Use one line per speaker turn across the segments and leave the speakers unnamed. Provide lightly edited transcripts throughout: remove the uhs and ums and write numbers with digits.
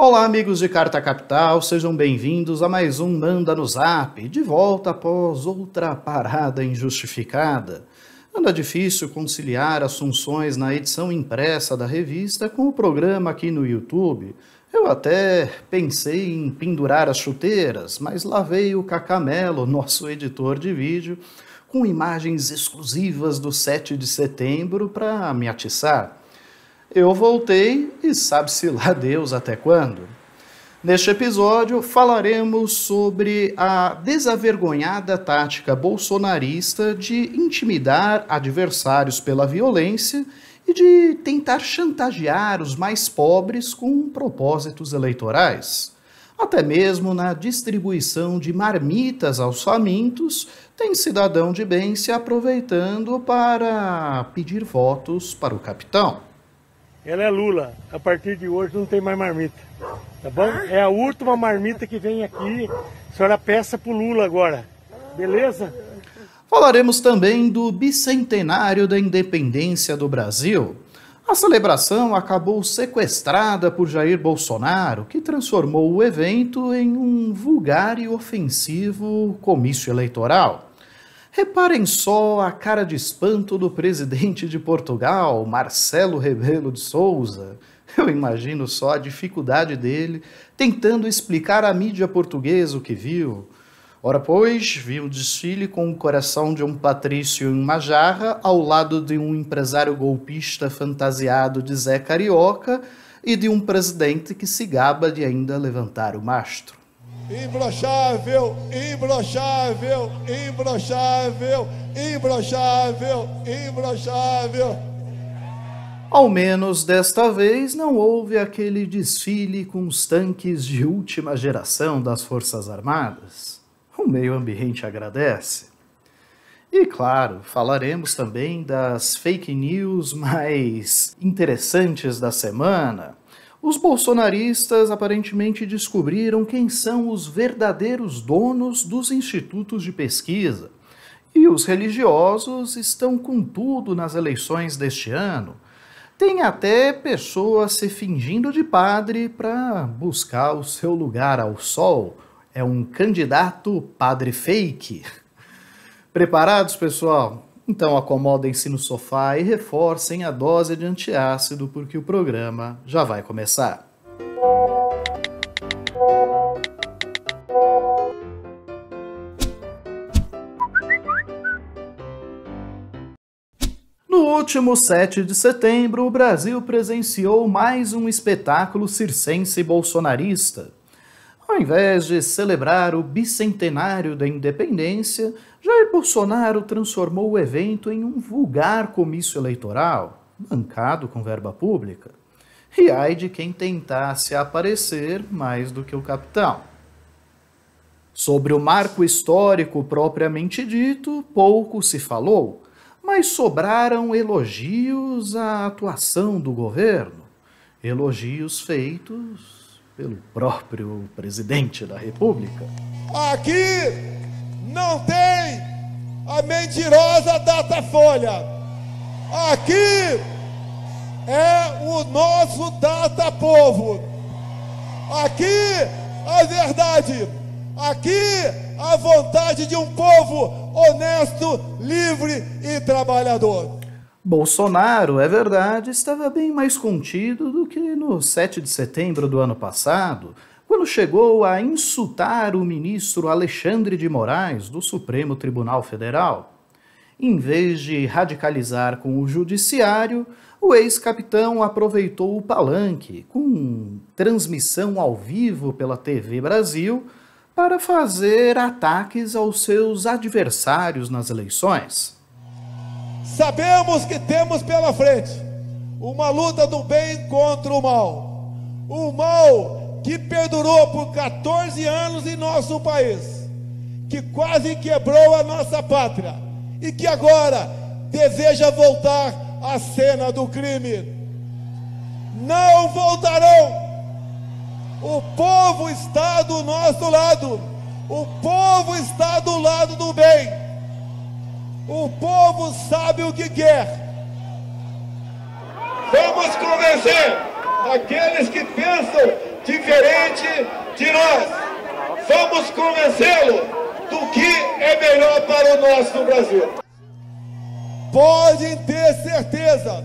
Olá, amigos de Carta Capital, sejam bem-vindos a mais um Manda no Zap, de volta após outra parada injustificada. Anda difícil conciliar as funções na edição impressa da revista com o programa aqui no YouTube. Eu até pensei em pendurar as chuteiras, mas lá veio o Cacamelo, nosso editor de vídeo, com imagens exclusivas do 7 de setembro para me atiçar. Eu voltei e sabe-se lá Deus até quando. Neste episódio falaremos sobre a desavergonhada tática bolsonarista de intimidar adversários pela violência e de tentar chantagear os mais pobres com propósitos eleitorais. Até mesmo na distribuição de marmitas aos famintos, tem cidadão de bem se aproveitando para pedir votos para o capitão.
Ela é Lula, a partir de hoje não tem mais marmita, tá bom? É a última marmita que vem aqui, a senhora peça pro Lula agora, beleza?
Falaremos também do bicentenário da independência do Brasil. A celebração acabou sequestrada por Jair Bolsonaro, que transformou o evento em um vulgar e ofensivo comício eleitoral. Reparem só a cara de espanto do presidente de Portugal, Marcelo Rebelo de Sousa. Eu imagino só a dificuldade dele tentando explicar à mídia portuguesa o que viu. Ora pois, viu o desfile com o coração de um patrício em uma jarra ao lado de um empresário golpista fantasiado de Zé Carioca e de um presidente que se gaba de ainda levantar o mastro.
Imbrochável, imbrochável, imbrochável, imbrochável, imbrochável.
Ao menos desta vez não houve aquele desfile com os tanques de última geração das Forças Armadas. O meio ambiente agradece. E claro, falaremos também das fake news mais interessantes da semana. Os bolsonaristas aparentemente descobriram quem são os verdadeiros donos dos institutos de pesquisa. E os religiosos estão com tudo nas eleições deste ano. Tem até pessoas se fingindo de padre para buscar o seu lugar ao sol. É um candidato padre fake. Preparados, pessoal? Então acomodem-se no sofá e reforcem a dose de antiácido porque o programa já vai começar. No último 7 de setembro, o Brasil presenciou mais um espetáculo circense bolsonarista. Ao invés de celebrar o bicentenário da independência, Jair Bolsonaro transformou o evento em um vulgar comício eleitoral, bancado com verba pública. E ai de quem tentasse aparecer mais do que o capitão. Sobre o marco histórico propriamente dito, pouco se falou, mas sobraram elogios à atuação do governo, elogios feitos pelo próprio presidente da República.
Aqui não tem a mentirosa Datafolha. Aqui é o nosso Datapovo. Aqui a verdade. Aqui a vontade de um povo honesto, livre e trabalhador.
Bolsonaro, é verdade, estava bem mais contido do que no 7 de setembro do ano passado, quando chegou a insultar o ministro Alexandre de Moraes, do Supremo Tribunal Federal. Em vez de radicalizar com o judiciário, o ex-capitão aproveitou o palanque, com transmissão ao vivo pela TV Brasil, para fazer ataques aos seus adversários nas eleições.
Sabemos que temos pela frente uma luta do bem contra o mal. O mal que perdurou por 14 anos em nosso país, que quase quebrou a nossa pátria e que agora deseja voltar à cena do crime. Não voltarão. O povo está do nosso lado. O povo está do lado do bem. O povo sabe o que quer. Vamos convencer aqueles que pensam diferente diante de nós. Vamos convencê-lo do que é melhor para o nosso Brasil. Podem ter certeza,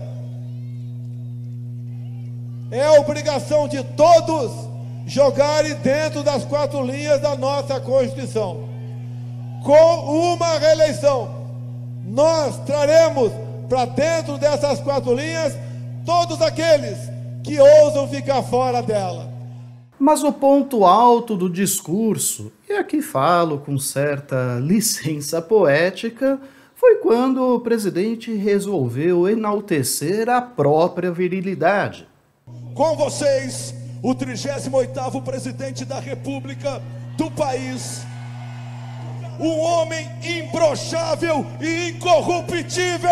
é obrigação de todos jogarem dentro das 4 linhas da nossa Constituição. Com uma reeleição, nós traremos para dentro dessas 4 linhas todos aqueles que ousam ficar fora dela.
Mas o ponto alto do discurso, e aqui falo com certa licença poética, foi quando o presidente resolveu enaltecer a própria virilidade.
Com vocês, o 38º presidente da República do país, um homem imbrochável e incorruptível.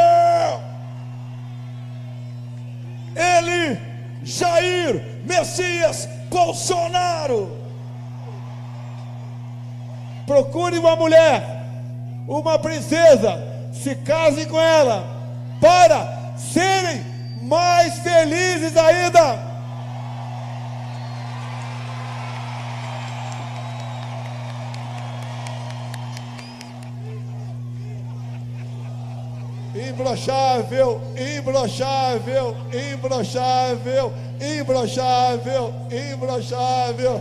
Ele, Jair Messias Bolsonaro. Procure uma mulher, uma princesa, se casem com ela, para serem mais felizes ainda. Imbrochável, imbrochável, imbrochável, imbrochável, imbrochável.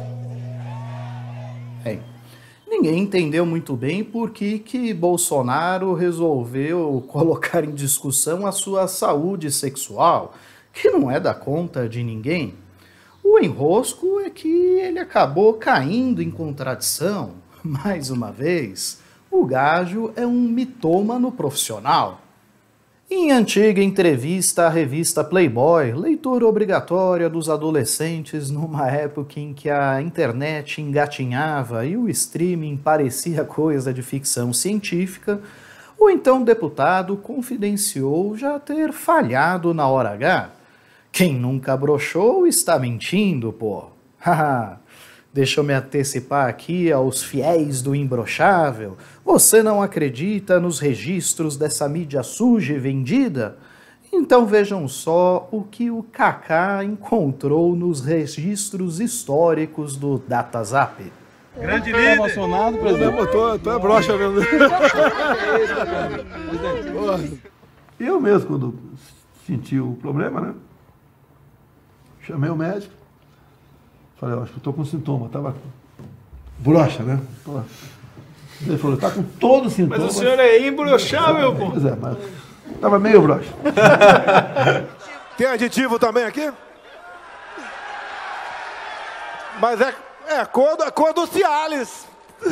Ninguém entendeu muito bem por que Bolsonaro resolveu colocar em discussão a sua saúde sexual, que não é da conta de ninguém. O enrosco é que ele acabou caindo em contradição. Mais uma vez, o gajo é um mitômano profissional. Em antiga entrevista à revista Playboy, leitura obrigatória dos adolescentes numa época em que a internet engatinhava e o streaming parecia coisa de ficção científica, o então deputado confidenciou já ter falhado na hora H. Quem nunca broxou está mentindo, pô. Haha. Deixa eu me antecipar aqui aos fiéis do imbrochável. Você não acredita nos registros dessa mídia suja e vendida? Então vejam só o que o Kaká encontrou nos registros históricos do DataZap.
Grande líder! Emocionado, presidente?
Tô broxa mesmo. Eu mesmo, quando senti o problema, né? Chamei o médico. Falei, acho que estou com sintoma, tava broxa, né? Ele falou, tá com todo sintoma.
Mas o senhor é imbrochável, pô.
Pois é, mas tava meio broxa.
Tem aditivo também aqui? Mas é a cor do Cialis.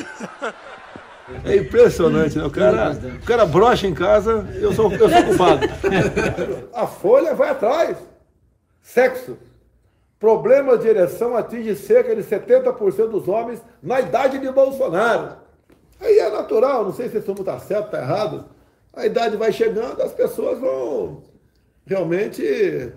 É impressionante, né? O cara broxa em casa, eu sou culpado. A Folha vai atrás. Sexo. Problema de ereção atinge cerca de 70% dos homens na idade de Bolsonaro. Aí é natural, não sei se esse número está certo, está errado. A idade vai chegando, as pessoas vão realmente...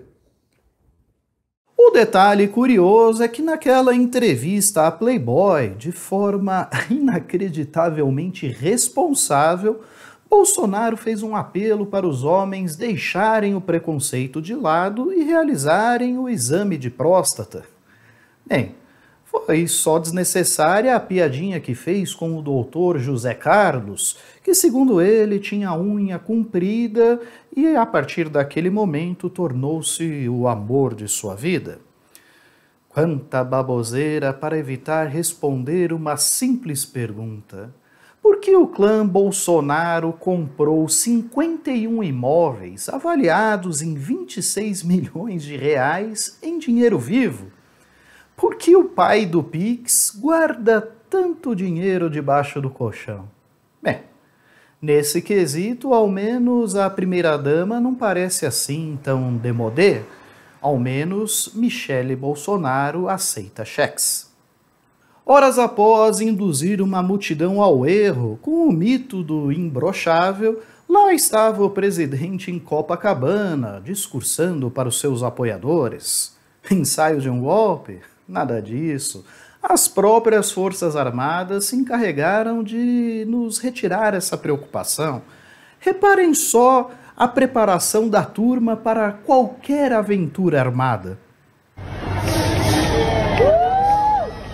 O detalhe curioso é que naquela entrevista à Playboy, de forma inacreditavelmente responsável, Bolsonaro fez um apelo para os homens deixarem o preconceito de lado e realizarem o exame de próstata. Bem, foi só desnecessária a piadinha que fez com o doutor José Carlos, que segundo ele tinha a unha comprida e a partir daquele momento tornou-se o amor de sua vida. Quanta baboseira para evitar responder uma simples pergunta. Por que o clã Bolsonaro comprou 51 imóveis avaliados em 26 milhões de reais em dinheiro vivo? Por que o pai do Pix guarda tanto dinheiro debaixo do colchão? Bem, nesse quesito, ao menos a primeira-dama não parece assim tão demodê. Ao menos Michele Bolsonaro aceita cheques. Horas após induzir uma multidão ao erro com o mito do imbrochável, lá estava o presidente em Copacabana, discursando para os seus apoiadores. Ensaio de um golpe? Nada disso. As próprias Forças Armadas se encarregaram de nos retirar essa preocupação. Reparem só a preparação da turma para qualquer aventura armada.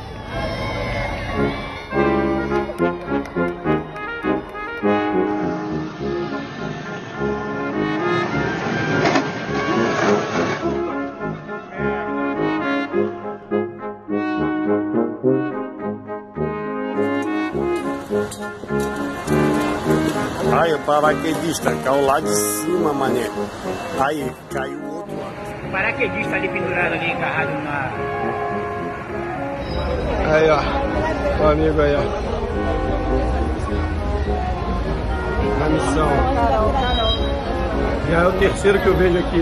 paraquedista, caiu lá de cima, mané. Aí, caiu o outro lado.
Paraquedista ali pendurado ali, encarrado na...
Aí, ó. O amigo aí, ó. Na missão. Já é o terceiro que eu vejo aqui.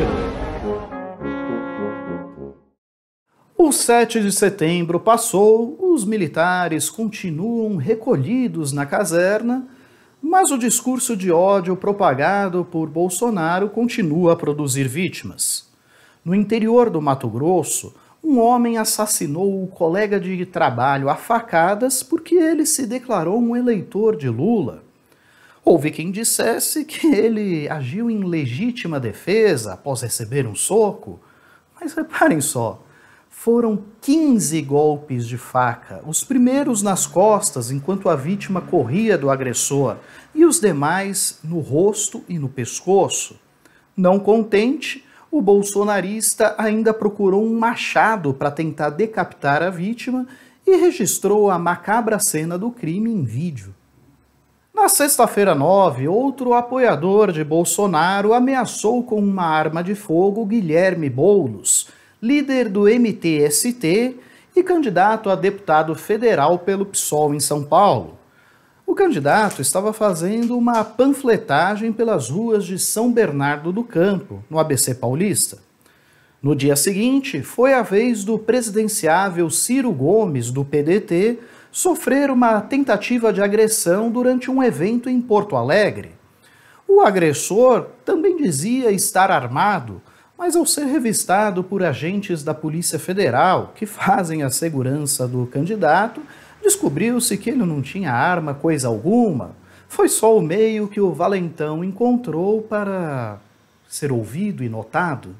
O 7 de setembro passou, os militares continuam recolhidos na caserna, mas o discurso de ódio propagado por Bolsonaro continua a produzir vítimas. No interior do Mato Grosso, um homem assassinou o colega de trabalho a facadas porque ele se declarou um eleitor de Lula. Houve quem dissesse que ele agiu em legítima defesa após receber um soco, mas reparem só. Foram 15 golpes de faca, os primeiros nas costas enquanto a vítima corria do agressor e os demais no rosto e no pescoço. Não contente, o bolsonarista ainda procurou um machado para tentar decapitar a vítima e registrou a macabra cena do crime em vídeo. Na sexta-feira 9, outro apoiador de Bolsonaro ameaçou com uma arma de fogo Guilherme Boulos, líder do MTST e candidato a deputado federal pelo PSOL em São Paulo. O candidato estava fazendo uma panfletagem pelas ruas de São Bernardo do Campo, no ABC Paulista. No dia seguinte, foi a vez do presidenciável Ciro Gomes, do PDT, sofrer uma tentativa de agressão durante um evento em Porto Alegre. O agressor também dizia estar armado, mas ao ser revistado por agentes da Polícia Federal, que fazem a segurança do candidato, descobriu-se que ele não tinha arma coisa alguma. Foi só o meio que o valentão encontrou para ser ouvido e notado.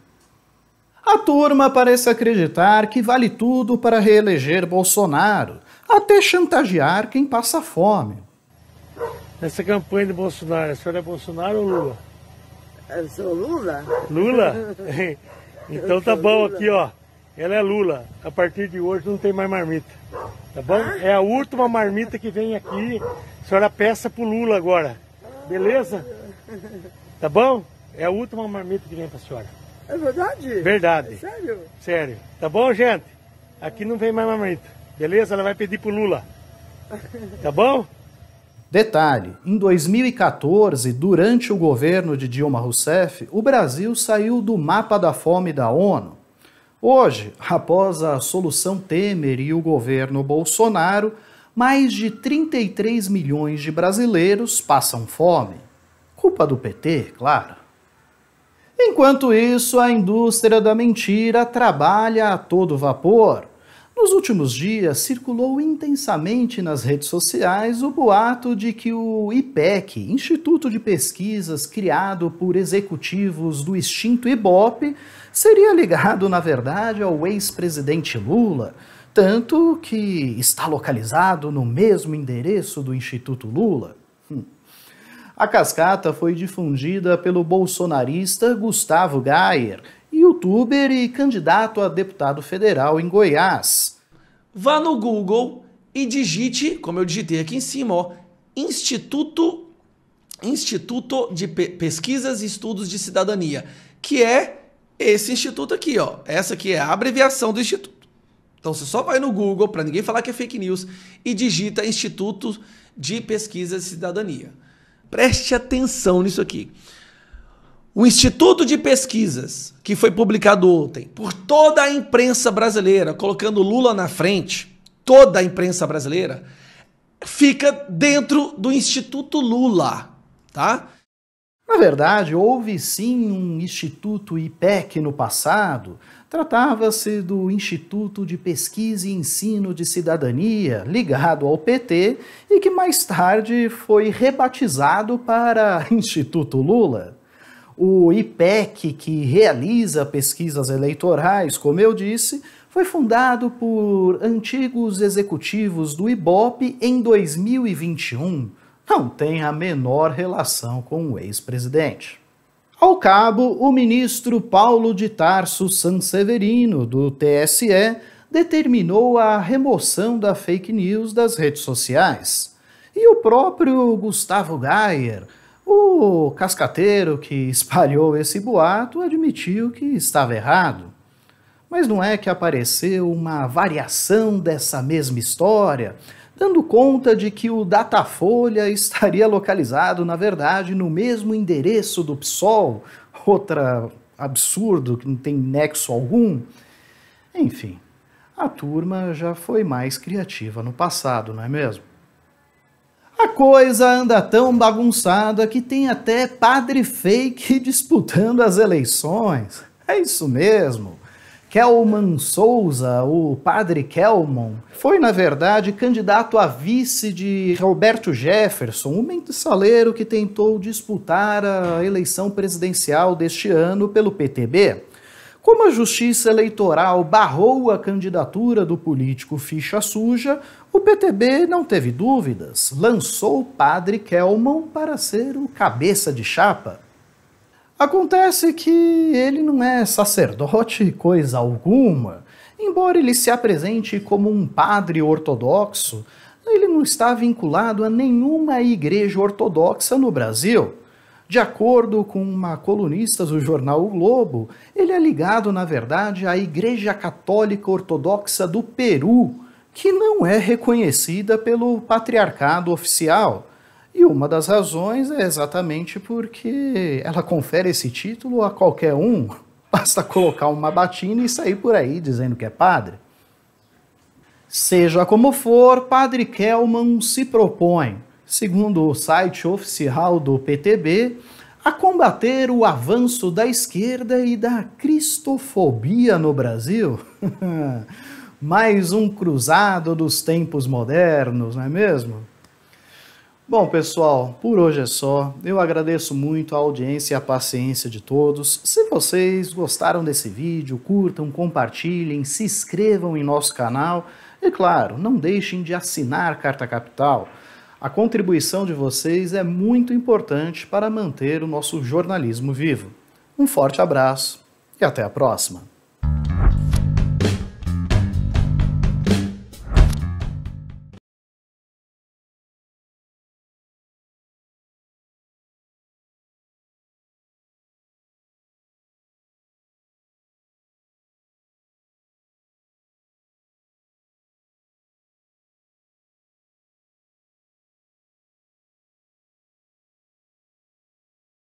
A turma parece acreditar que vale tudo para reeleger Bolsonaro, até chantagear quem passa fome.
Nessa campanha de Bolsonaro, a senhora é Bolsonaro ou Lula?
Eu sou Lula?
Lula? Então tá bom aqui, ó. Ela é Lula. A partir de hoje não tem mais marmita. Tá bom? É a última marmita que vem aqui. A senhora peça pro Lula agora. Beleza? Tá bom? É a última marmita que vem pra senhora.
É verdade?
Verdade.
É sério?
Sério. Tá bom, gente? Aqui não vem mais marmita. Beleza? Ela vai pedir pro Lula. Tá bom?
Detalhe, em 2014, durante o governo de Dilma Rousseff, o Brasil saiu do mapa da fome da ONU. Hoje, após a solução Temer e o governo Bolsonaro, mais de 33 milhões de brasileiros passam fome. Culpa do PT, claro. Enquanto isso, a indústria da mentira trabalha a todo vapor. Nos últimos dias, circulou intensamente nas redes sociais o boato de que o IPEC, Instituto de Pesquisas criado por executivos do extinto Ibope, seria ligado, na verdade, ao ex-presidente Lula, tanto que está localizado no mesmo endereço do Instituto Lula. A cascata foi difundida pelo bolsonarista Gustavo Gayer, youtuber e candidato a deputado federal em Goiás.
Vá no Google e digite, como eu digitei aqui em cima, ó, Instituto de Pesquisas e Estudos de Cidadania, que é esse instituto aqui, ó. Essa aqui é a abreviação do instituto. Então você só vai no Google, para ninguém falar que é fake news, e digita Instituto de Pesquisas e Cidadania. Preste atenção nisso aqui. O Instituto de Pesquisas, que foi publicado ontem por toda a imprensa brasileira, colocando Lula na frente, toda a imprensa brasileira, fica dentro do Instituto Lula, tá?
Na verdade, houve sim um Instituto IPEC no passado. Tratava-se do Instituto de Pesquisa e Ensino de Cidadania, ligado ao PT, e que mais tarde foi rebatizado para Instituto Lula. O IPEC, que realiza pesquisas eleitorais, como eu disse, foi fundado por antigos executivos do Ibope em 2021. Não tem a menor relação com o ex-presidente. Ao cabo, o ministro Paulo de Tarso Sanseverino, do TSE, determinou a remoção da fake news das redes sociais. E o próprio Gustavo Gayer, O cascateiro que espalhou esse boato admitiu que estava errado. Mas não é que apareceu uma variação dessa mesma história, dando conta de que o Datafolha estaria localizado, na verdade, no mesmo endereço do PSOL, outra absurdo que não tem nexo algum. Enfim, a turma já foi mais criativa no passado, não é mesmo? A coisa anda tão bagunçada que tem até padre fake disputando as eleições. É isso mesmo. Kelman Souza, o padre Kelman, foi, na verdade, candidato a vice de Roberto Jefferson, o mensaleiro que tentou disputar a eleição presidencial deste ano pelo PTB. Como a Justiça Eleitoral barrou a candidatura do político ficha suja, o PTB não teve dúvidas, lançou o padre Kelman para ser o cabeça de chapa. Acontece que ele não é sacerdote coisa alguma. Embora ele se apresente como um padre ortodoxo, ele não está vinculado a nenhuma igreja ortodoxa no Brasil. De acordo com uma colunista do jornal O Globo, ele é ligado, na verdade, à Igreja Católica Ortodoxa do Peru, que não é reconhecida pelo patriarcado oficial. E uma das razões é exatamente porque ela confere esse título a qualquer um. Basta colocar uma batina e sair por aí dizendo que é padre. Seja como for, padre Kelman se propõe, segundo o site oficial do PTB, a combater o avanço da esquerda e da cristofobia no Brasil. Mais um cruzado dos tempos modernos, não é mesmo? Bom, pessoal, por hoje é só. Eu agradeço muito a audiência e a paciência de todos. Se vocês gostaram desse vídeo, curtam, compartilhem, se inscrevam em nosso canal e, claro, não deixem de assinar Carta Capital. A contribuição de vocês é muito importante para manter o nosso jornalismo vivo. Um forte abraço e até a próxima.